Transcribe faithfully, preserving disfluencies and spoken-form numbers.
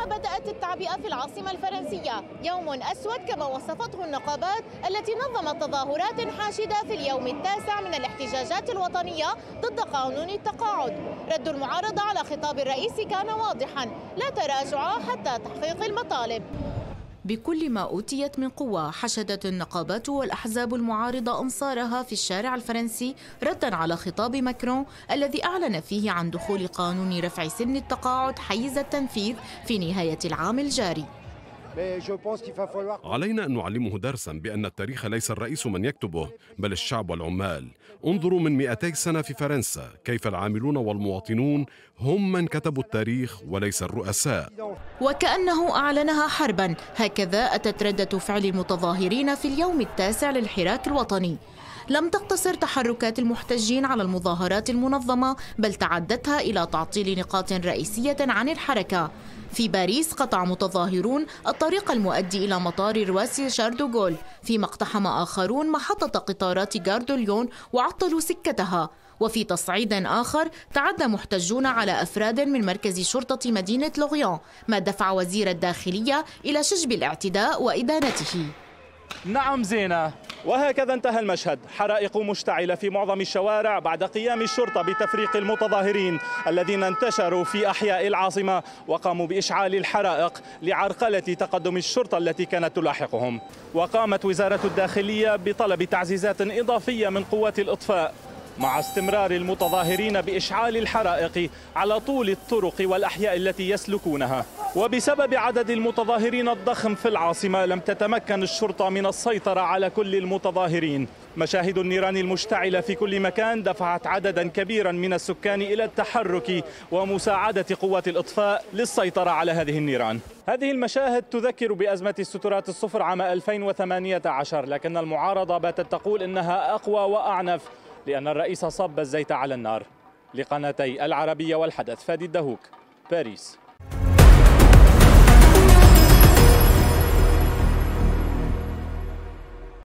وبدأت التعبئة في العاصمة الفرنسية، يوم أسود كما وصفته النقابات التي نظمت تظاهرات حاشدة في اليوم التاسع من الاحتجاجات الوطنية ضد قانون التقاعد. رد المعارضة على خطاب الرئيس كان واضحا: لا تراجع حتى تحقيق المطالب. بكل ما أوتيت من قوة حشدت النقابات والأحزاب المعارضة أنصارها في الشارع الفرنسي رداً على خطاب ماكرون الذي أعلن فيه عن دخول قانون رفع سن التقاعد حيز التنفيذ في نهاية العام الجاري. علينا أن نعلمه درسا بأن التاريخ ليس الرئيس من يكتبه بل الشعب والعمال. انظروا من مئتي سنة في فرنسا كيف العاملون والمواطنون هم من كتبوا التاريخ وليس الرؤساء. وكأنه أعلنها حربا، هكذا أتت ردة فعل المتظاهرين في اليوم التاسع للحراك الوطني. لم تقتصر تحركات المحتجين على المظاهرات المنظمة بل تعدتها إلى تعطيل نقاط رئيسية عن الحركة. في باريس قطع متظاهرون الطريق المؤدي إلى مطار رواسي شاردوغول، فيما اقتحم آخرون محطة قطارات غاردوليون وعطلوا سكتها. وفي تصعيد آخر تعدى محتجون على أفراد من مركز شرطة مدينة لوريان، ما دفع وزير الداخلية إلى شجب الاعتداء وإدانته. نعم زينة، وهكذا انتهى المشهد. حرائق مشتعلة في معظم الشوارع بعد قيام الشرطة بتفريق المتظاهرين الذين انتشروا في أحياء العاصمة وقاموا بإشعال الحرائق لعرقلة تقدم الشرطة التي كانت تلاحقهم. وقامت وزارة الداخلية بطلب تعزيزات إضافية من قوات الإطفاء مع استمرار المتظاهرين بإشعال الحرائق على طول الطرق والأحياء التي يسلكونها. وبسبب عدد المتظاهرين الضخم في العاصمة لم تتمكن الشرطة من السيطرة على كل المتظاهرين. مشاهد النيران المشتعلة في كل مكان دفعت عددا كبيرا من السكان إلى التحرك ومساعدة قوات الإطفاء للسيطرة على هذه النيران. هذه المشاهد تذكر بأزمة السترات الصفر عام ألفين وثمانية عشر، لكن المعارضة باتت تقول إنها أقوى وأعنف لأن الرئيس صب الزيت على النار. لقناتي العربية والحدث، فادي الدهوك، باريس.